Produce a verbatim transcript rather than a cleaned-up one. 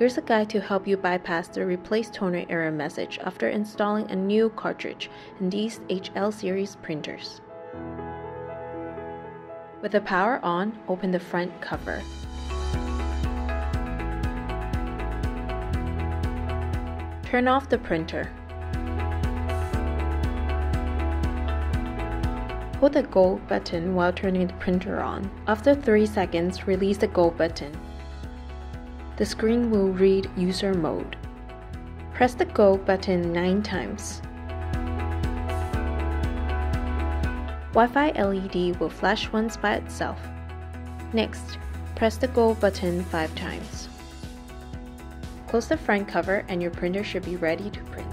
Here's a guide to help you bypass the replace toner error message after installing a new cartridge in these H L series printers. With the power on, open the front cover. Turn off the printer. Hold the go button while turning the printer on. After three seconds, release the go button. The screen will read user mode. Press the go button nine times. Wi-Fi L E D will flash once by itself. Next, press the go button five times. Close the front cover and your printer should be ready to print.